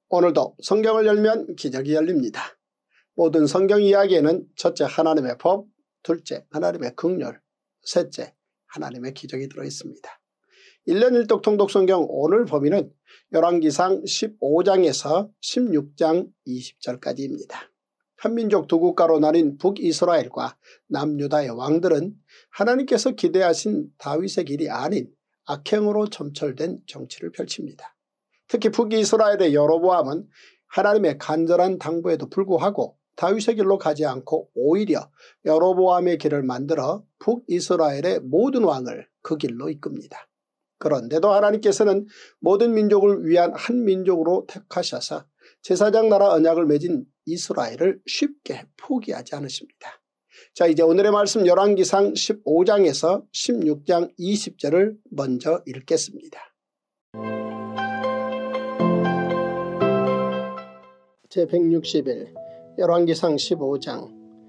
오늘도 성경을 열면 기적이 열립니다. 모든 성경 이야기에는 첫째 하나님의 법, 둘째 하나님의 긍휼, 셋째 하나님의 기적이 들어있습니다. 1년 1독 통독성경 오늘 범위는 열왕기상 15장에서 16장 20절까지입니다. 한민족 두 국가로 나뉜 북이스라엘과 남유다의 왕들은 하나님께서 기대하신 다윗의 길이 아닌 악행으로 점철된 정치를 펼칩니다. 특히 북이스라엘의 여로보암은 하나님의 간절한 당부에도 불구하고 다윗의 길로 가지 않고 오히려 여로보암의 길을 만들어 북이스라엘의 모든 왕을 그 길로 이끕니다. 그런데도 하나님께서는 모든 민족을 위한 한 민족으로 택하셔서 제사장 나라 언약을 맺은 이스라엘을 쉽게 포기하지 않으십니다. 자, 이제 오늘의 말씀 열왕기상 15장에서 16장 20절을 먼저 읽겠습니다. 제161 열왕기상 15장.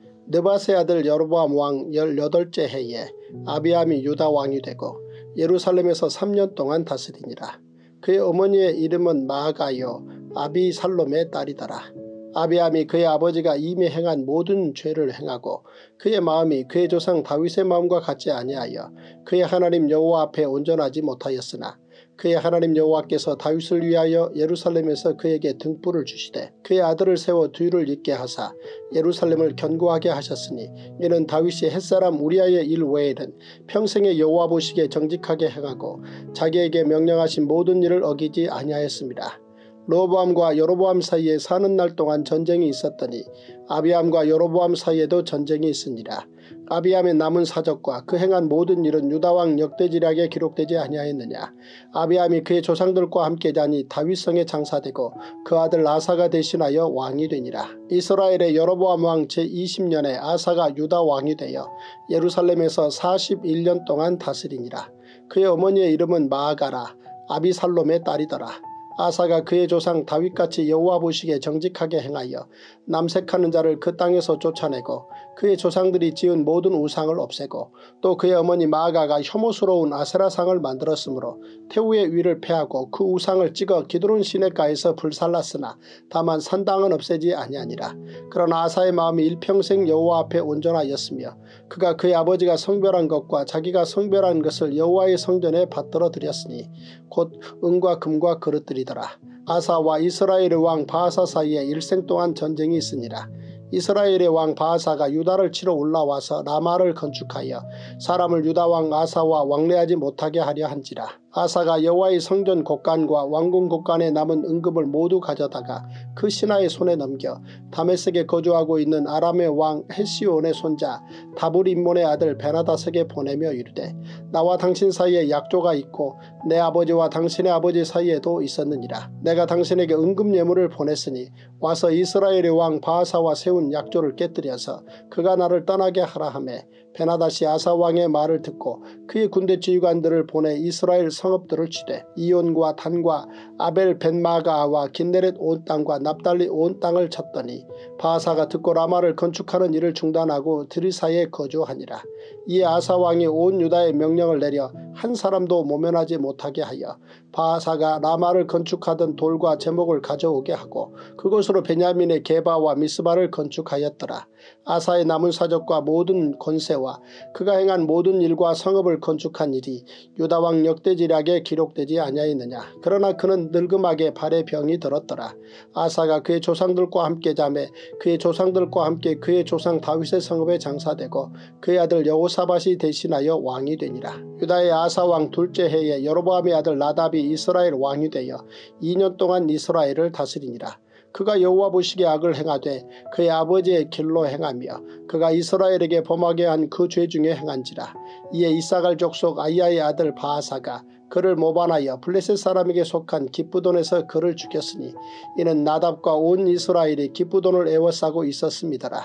느밧의 아들 여로보암 왕 18째 해에 아비암이 유다 왕이 되고 예루살렘에서 3년 동안 다스리니라. 그의 어머니의 이름은 마아가요 아비살롬의 딸이더라. 아비암이 그의 아버지가 이미 행한 모든 죄를 행하고 그의 마음이 그의 조상 다윗의 마음과 같지 아니하여 그의 하나님 여호와 앞에 온전하지 못하였으나 그의 하나님 여호와께서 다윗을 위하여 예루살렘에서 그에게 등불을 주시되 그의 아들을 세워 뒤를 잇게 하사 예루살렘을 견고하게 하셨으니 이는 다윗이 햇사람 우리아의 일 외에는 평생의 여호와 보시기에 정직하게 행하고 자기에게 명령하신 모든 일을 어기지 아니하였습니다. 르호보암과 여로보암 사이에 사는 날 동안 전쟁이 있었더니 아비암과 여로보암 사이에도 전쟁이 있으니라. 아비암의 남은 사적과 그 행한 모든 일은 유다왕 역대지략에 기록되지 아니하였느냐. 아비암이 그의 조상들과 함께 자니 다윗성에 장사되고 그 아들 아사가 대신하여 왕이 되니라. 이스라엘의 여로보암 왕 제20년에 아사가 유다 왕이 되어 예루살렘에서 41년 동안 다스리니라. 그의 어머니의 이름은 마아가라 아비살롬의 딸이더라. 아사가 그의 조상 다윗같이 여호와 보시기에 정직하게 행하여 남색하는 자를 그 땅에서 쫓아내고 그의 조상들이 지은 모든 우상을 없애고 또 그의 어머니 마아가가 혐오스러운 아세라상을 만들었으므로 태우의 위를 패하고 그 우상을 찍어 기드론 시냇가에서 불살랐으나 다만 산당은 없애지 아니하니라. 그러나 아사의 마음이 일평생 여호와 앞에 온전하였으며 그가 그의 아버지가 성별한 것과 자기가 성별한 것을 여호와의 성전에 받들어 드렸으니 곧 은과 금과 그릇들이더라. 아사와 이스라엘의 왕 바아사 사이에 일생 동안 전쟁이 있으니라. 이스라엘의 왕 바아사가 유다를 치러 올라와서 라마를 건축하여 사람을 유다 왕 아사와 왕래하지 못하게 하려 한지라. 아사가 여호와의 성전 곡간과 왕궁 곡간에 남은 은금을 모두 가져다가 그 신하의 손에 넘겨 다메섹에 거주하고 있는 아람의 왕 헤시온의 손자 다불임몬의 아들 베나다색에 보내며 이르되 나와 당신 사이에 약조가 있고 내 아버지와 당신의 아버지 사이에도 있었느니라. 내가 당신에게 은금 예물을 보냈으니 와서 이스라엘의 왕 바아사와 세운 약조를 깨뜨려서 그가 나를 떠나게 하라 하매 베나다시 아사 왕의 말을 듣고 그의 군대 지휘관들을 보내 이스라엘 성읍들을 치되 이온과 단과 아벨 벳마가와 긴네렛 온 땅과 납달리 온 땅을 쳤더니 바아사가 듣고 라마를 건축하는 일을 중단하고 드리사에 거주하니라. 이에 아사 왕이 온 유다에 명령을 내려 한 사람도 모면하지 못하게 하여 바아사가 라마를 건축하던 돌과 제목을 가져오게 하고 그곳으로 베냐민의 게바와 미스바를 건축하였더라. 아사의 남은 사적과 모든 권세와 그가 행한 모든 일과 성읍을 건축한 일이 유다왕 역대지략에 기록되지 아니하였느냐. 그러나 그는 늙음하게 발에 병이 들었더라. 아사가 그의 조상들과 함께 자매 그의 조상들과 함께 그의 조상 다윗의 성읍에 장사되고 그의 아들 여호사밧이 대신하여 왕이 되니라. 유다의 아사왕 둘째 해에 여로보암의 아들 나답이 이스라엘 왕이 되어 2년 동안 이스라엘을 다스리니라. 그가 여호와 보시기에 악을 행하되 그의 아버지의 길로 행하며 그가 이스라엘에게 범하게 한 그 죄 중에 행한지라. 이에 이사갈 족속 아이야의 아들 바아사가 그를 모반하여 블레셋 사람에게 속한 기쁘돈에서 그를 죽였으니 이는 나답과 온 이스라엘이 기쁘돈을 애워싸고 있었음이더라.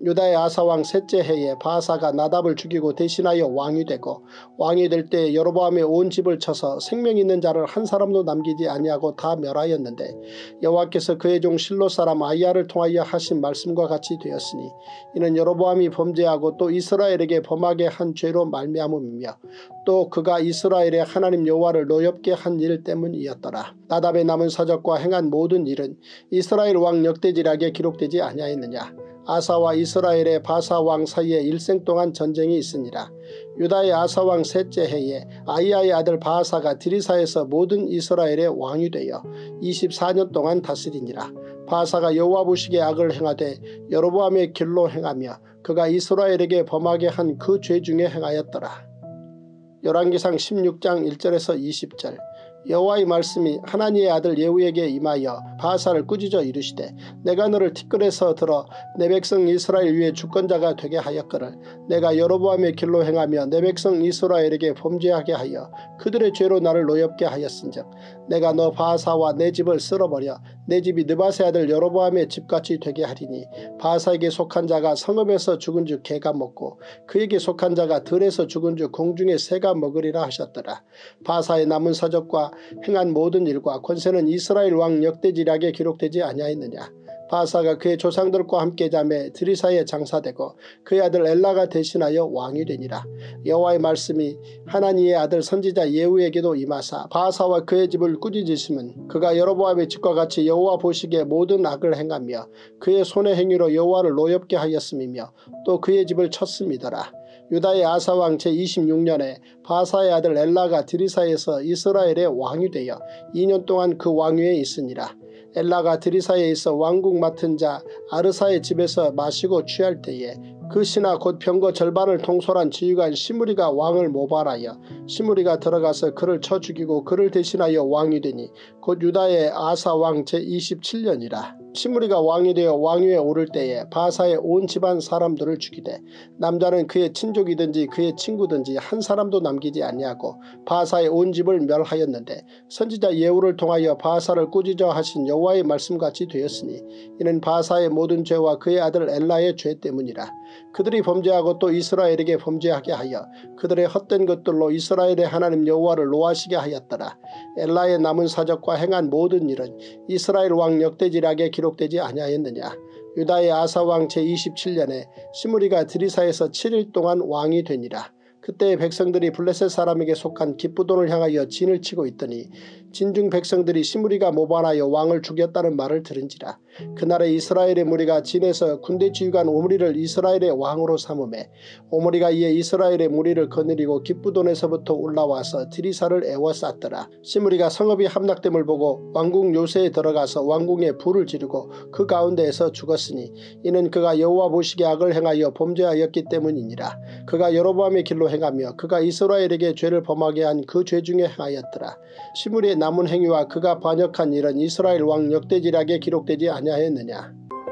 유다의 아사왕 셋째 해에 바하사가 나답을 죽이고 대신하여 왕이 되고 왕이 될 때 여로보암의 온 집을 쳐서 생명 있는 자를 한 사람도 남기지 아니하고 다 멸하였는데 여호와께서 그의 종 실로 사람 아히야를 통하여 하신 말씀과 같이 되었으니 이는 여로보암이 범죄하고 또 이스라엘에게 범하게 한 죄로 말미암음이며 또 그가 이스라엘의 하나님 여호와를 노엽게 한 일 때문이었더라. 나답의 남은 사적과 행한 모든 일은 이스라엘 왕 역대지략에 기록되지 아니하였느냐. 아사와 이스라엘의 바사 왕 사이에 일생 동안 전쟁이 있으니라. 유다의 아사 왕 셋째 해에 아히야의 아들 바하사가 드리사에서 모든 이스라엘의 왕이 되어 24년 동안 다스리니라. 바하사가 여호와 보시기에 악을 행하되 여로보암의 길로 행하며 그가 이스라엘에게 범하게 한 그 죄 중에 행하였더라. 열왕기상 16장 1절에서 20절. 여호와의 말씀이 하나니의 아들 예후에게 임하여 바하사를 꾸짖어 이르시되 내가 너를 티끌에서 들어 내 백성 이스라엘 위에 주권자가 되게 하였거늘 내가 여로보암의 길로 행하며 내 백성 이스라엘에게 범죄하게 하여 그들의 죄로 나를 노엽게 하였은즉 내가 너 바하사와 내 집을 쓸어버려 내 집이 느바세 아들 여로보암의 집같이 되게 하리니 바하사에게 속한 자가 성읍에서 죽은 즉 개가 먹고 그에게 속한 자가 들에서 죽은 즉 공중의 새가 먹으리라 하셨더라. 바하사의 남은 사적과 행한 모든 일과 권세는 이스라엘 왕 역대지략에 기록되지 아니하였느냐. 바하사가 그의 조상들과 함께 잠에 드리사에 장사되고 그의 아들 엘라가 대신하여 왕이 되니라. 여호와의 말씀이 하나니의 아들 선지자 예후에게도 임하사 바하사와 그의 집을 꾸짖으심은 그가 여로보암의 집과 같이 여호와 보시기에 모든 악을 행하며 그의 손의 행위로 여호와를 노엽게 하였음이며 또 그의 집을 쳤음이더라. 유다의 아사왕 제26년에 바하사의 아들 엘라가 드리사에서 이스라엘의 왕이 되어 2년 동안 그 왕위에 있으니라. 엘라가 드리사에 있어 왕국 맡은 자 아르사의 집에서 마시고 취할 때에 그 신하 곧 병거 절반을 통솔한 지휘관 시므리가 왕을 모발하여 시므리가 들어가서 그를 쳐 죽이고 그를 대신하여 왕이 되니 곧 유다의 아사 왕 제27년이라. 시므리가 왕이 되어 왕위에 오를 때에 바하사의 온 집안 사람들을 죽이되 남자는 그의 친족이든지 그의 친구든지 한 사람도 남기지 아니하고 바하사의 온 집을 멸하였는데 선지자 예후를 통하여 바하사를 꾸짖어 하신 여호와의 말씀같이 되었으니 이는 바하사의 모든 죄와 그의 아들 엘라의 죄 때문이라. 그들이 범죄하고 또 이스라엘에게 범죄하게 하여 그들의 헛된 것들로 이스라엘의 하나님 여호와를 노하시게 하였더라. 엘라의 남은 사적과 행한 모든 일은 이스라엘 왕 역대지략에 기록되지 아니하였느냐. 유다의 아사왕 제27년에 시므리가 드리사에서 7일 동안 왕이 되니라. 그때 백성들이 블레셋 사람에게 속한 기쁘돈을 향하여 진을 치고 있더니 진중 백성들이 시므리가 모반하여 왕을 죽였다는 말을 들은지라. 그날에 이스라엘의 무리가 진에서 군대 지휘관 오므리를 이스라엘의 왕으로 삼음에 오므리가 이에 이스라엘의 무리를 거느리고 기쁘돈에서부터 올라와서 드리사를 에워쌌더라. 시므리가 성읍이 함락됨을 보고 왕궁 요새에 들어가서 왕궁에 불을 지르고 그 가운데에서 죽었으니 이는 그가 여호와 보시기에 악을 행하여 범죄하였기 때문이니라. 그가 여로보암의 길로 행하며 그가 이스라엘에게 죄를 범하게 한 그 죄 중에 행하였더라. 시므리의 남은 행위와 그가 반역한 일은 이스라엘 왕 역대지략에 기록되지 아니하였느냐.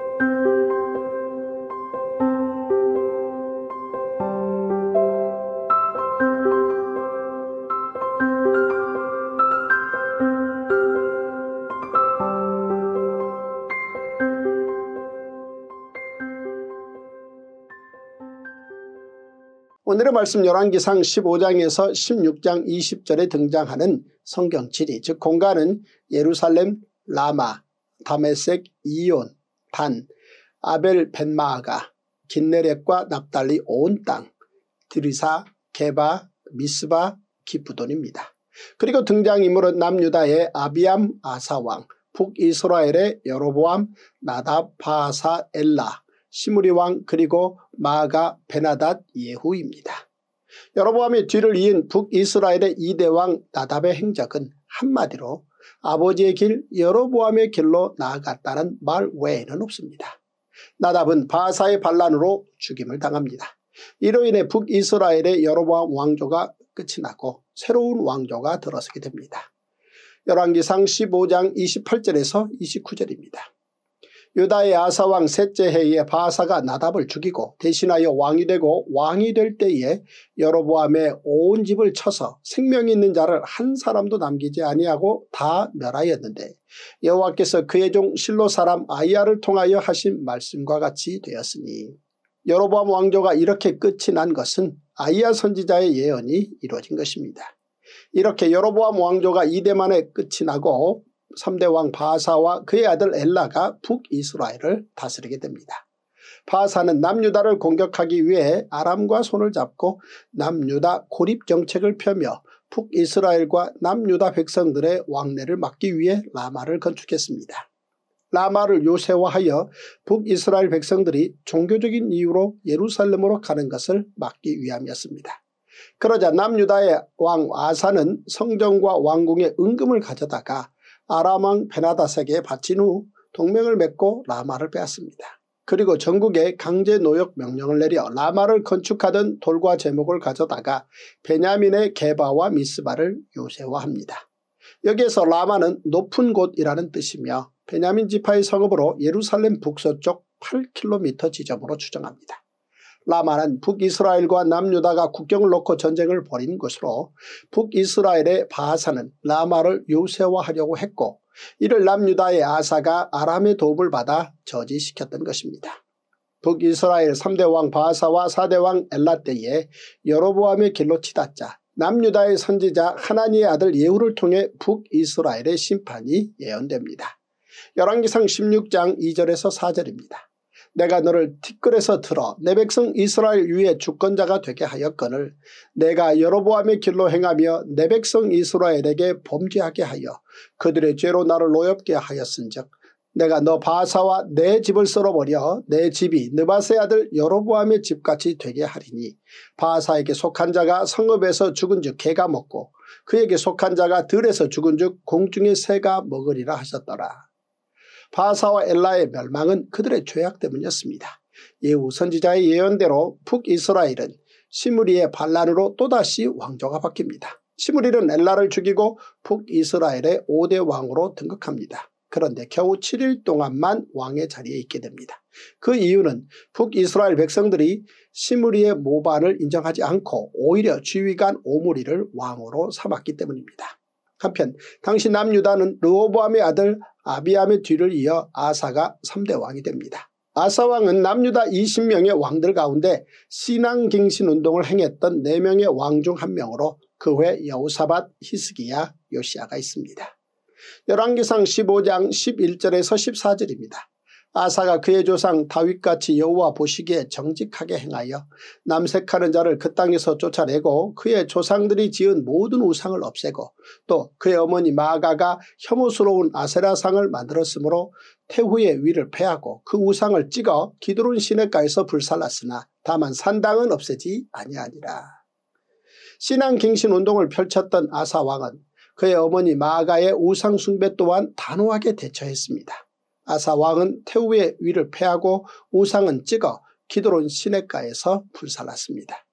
오늘의 말씀 열왕기상 15장에서 16장 20절에 등장하는 성경 지리 즉 공간은 예루살렘, 라마, 다메섹, 이온, 단, 아벨 벳마아가, 긴네렛과 납달리 온 땅, 드리사, 게바, 미스바, 기프돈입니다. 그리고 등장인물은 남유다의 아비암 아사왕, 북이스라엘의 여로보암, 나답, 바하사, 엘라, 시므리 왕 그리고 마아가 베나닷 예후입니다. 여로보암의 뒤를 이은 북이스라엘의 2대 왕 나답의 행적은 한마디로 아버지의 길 여로보암의 길로 나아갔다는 말 외에는 없습니다. 나답은 바하사의 반란으로 죽임을 당합니다. 이로 인해 북이스라엘의 여로보암 왕조가 끝이 나고 새로운 왕조가 들어서게 됩니다. 열왕기상 15장 28절에서 29절입니다. 유다의 아사왕 셋째 해에 바하사가 나답을 죽이고 대신하여 왕이 되고 왕이 될 때에 여로보암의 온 집을 쳐서 생명 있는 자를 한 사람도 남기지 아니하고 다 멸하였는데 여호와께서 그의 종 실로 사람 아히야를 통하여 하신 말씀과 같이 되었으니 여로보암 왕조가 이렇게 끝이 난 것은 아히야 선지자의 예언이 이루어진 것입니다. 이렇게 여로보암 왕조가 이대 만에 끝이 나고 3대 왕 바하사와 그의 아들 엘라가 북이스라엘을 다스리게 됩니다. 바하사는 남유다를 공격하기 위해 아람과 손을 잡고 남유다 고립 정책을 펴며 북이스라엘과 남유다 백성들의 왕래를 막기 위해 라마를 건축했습니다. 라마를 요새화하여 북이스라엘 백성들이 종교적인 이유로 예루살렘으로 가는 것을 막기 위함이었습니다. 그러자 남유다의 왕 아사는 성전과 왕궁의 은금을 가져다가 아람 왕 베나다색에 바친 후 동맹을 맺고 라마를 빼앗습니다. 그리고 전국에 강제 노역 명령을 내려 라마를 건축하던 돌과 제목을 가져다가 베냐민의 게바와 미스바를 요새화합니다. 여기에서 라마는 높은 곳이라는 뜻이며 베냐민 지파의 성읍으로 예루살렘 북서쪽 8km 지점으로 추정합니다. 라마는 북이스라엘과 남유다가 국경을 놓고 전쟁을 벌인 곳으로 북이스라엘의 바하사는 라마를 요새화하려고 했고 이를 남유다의 아사가 아람의 도움을 받아 저지시켰던 것입니다. 북이스라엘 3대 왕 바하사와 4대 왕 엘라 때에 여로보암의 길로 치닫자 남유다의 선지자 하나니의 아들 예후를 통해 북이스라엘의 심판이 예언됩니다. 열왕기상 16장 2절에서 4절입니다. 내가 너를 티끌에서 들어 내 백성 이스라엘 위에 주권자가 되게 하였거늘 내가 여로보암의 길로 행하며 내 백성 이스라엘에게 범죄하게 하여 그들의 죄로 나를 노엽게 하였은즉 내가 너 바하사와 내 집을 썰어버려 내 집이 느바세 아들 여로보암의 집같이 되게 하리니 바하사에게 속한 자가 성읍에서 죽은즉 개가 먹고 그에게 속한 자가 들에서 죽은즉 공중의 새가 먹으리라 하셨더라. 바하사와 엘라의 멸망은 그들의 죄악 때문이었습니다. 예후 선지자의 예언대로 북이스라엘은 시므리의 반란으로 또다시 왕조가 바뀝니다. 시므리는 엘라를 죽이고 북이스라엘의 5대 왕으로 등극합니다. 그런데 겨우 7일 동안만 왕의 자리에 있게 됩니다. 그 이유는 북이스라엘 백성들이 시므리의 모반을 인정하지 않고 오히려 지휘관 오므리를 왕으로 삼았기 때문입니다. 한편 당시 남유다는 르호보암의 아들 아비암의 뒤를 이어 아사가 3대 왕이 됩니다. 아사 왕은 남유다 20명의 왕들 가운데 신앙갱신운동을 행했던 4명의 왕 중 1명으로 그 외 여호사밧, 히스기야, 요시야가 있습니다. 열왕기상 15장 11절에서 14절입니다. 아사가 그의 조상 다윗같이 여호와 보시기에 정직하게 행하여 남색하는 자를 그 땅에서 쫓아내고 그의 조상들이 지은 모든 우상을 없애고 또 그의 어머니 마아가가 혐오스러운 아세라상을 만들었으므로 태후의 위를 패하고 그 우상을 찍어 기드론 시내가에서 불살랐으나 다만 산당은 없애지 아니하니라. 신앙갱신운동을 펼쳤던 아사 왕은 그의 어머니 마아가의 우상 숭배 또한 단호하게 대처했습니다. 아사 왕은 태후의 위를 패하고 우상은 찍어 기드론 시내가에서 불살랐습니다.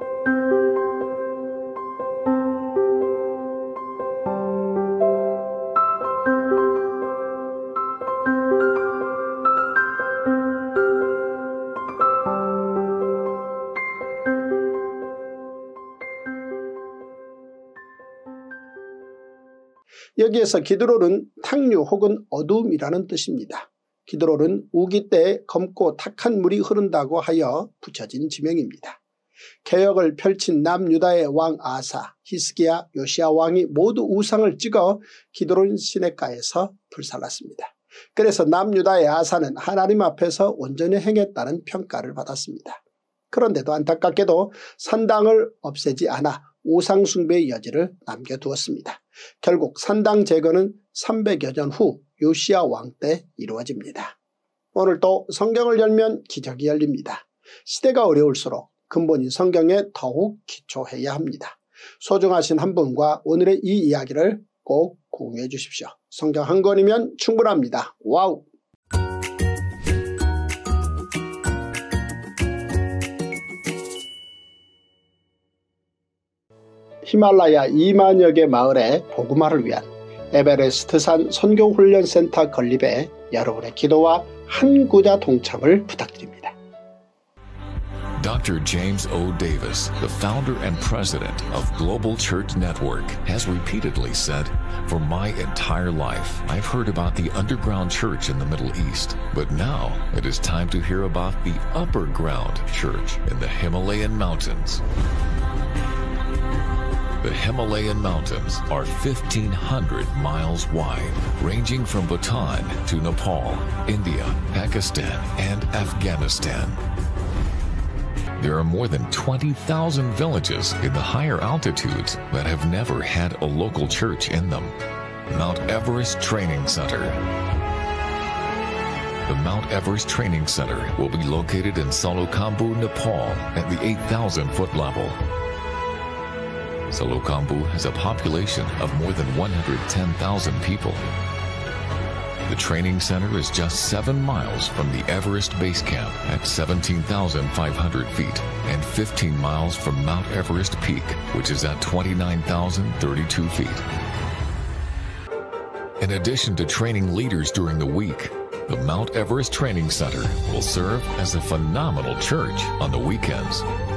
여기에서 기드론은 탕류 혹은 어두움이라는 뜻입니다. 기드론은 우기 때 검고 탁한 물이 흐른다고 하여 붙여진 지명입니다. 개혁을 펼친 남유다의 왕 아사, 히스기야, 요시야 왕이 모두 우상을 찍어 기드론 시내가에서 불살랐습니다. 그래서 남유다의 아사는 하나님 앞에서 온전히 행했다는 평가를 받았습니다. 그런데도 안타깝게도 산당을 없애지 않아 우상 숭배의 여지를 남겨두었습니다. 결국 산당 제거는 300여 년 후 요시야 왕 때 이루어집니다. 오늘 또 성경을 열면 기적이 열립니다. 시대가 어려울수록 근본인 성경에 더욱 기초해야 합니다. 소중하신 한 분과 오늘의 이 이야기를 꼭 공유해 주십시오. 성경 한 권이면 충분합니다. 와우! 히말라야 2만여 개 마을의 복음화를 위한 에베레스트산 선교훈련센터 건립에 여러분의 기도와 한 구자 동참을 부탁드립니다. Dr. James O. Davis, the founder and president of Global Church Network, has repeatedly said, "For my entire life, I've heard about the underground church in the Middle East, but now it is time to hear about the upper ground church in the Himalayan mountains." The Himalayan mountains are 1,500 miles wide, ranging from Bhutan to Nepal, India, Pakistan, and Afghanistan. There are more than 20,000 villages in the higher altitudes that have never had a local church in them. Mount Everest Training Center. The Mount Everest Training Center will be located in Salokhambu, Nepal at the 8,000-foot level. Salokhambu has a population of more than 110,000 people. The training center is just 7 miles from the Everest Base Camp at 17,500 feet and 15 miles from Mount Everest Peak, which is at 29,032 feet. In addition to training leaders during the week, the Mount Everest Training Center will serve as a phenomenal church on the weekends.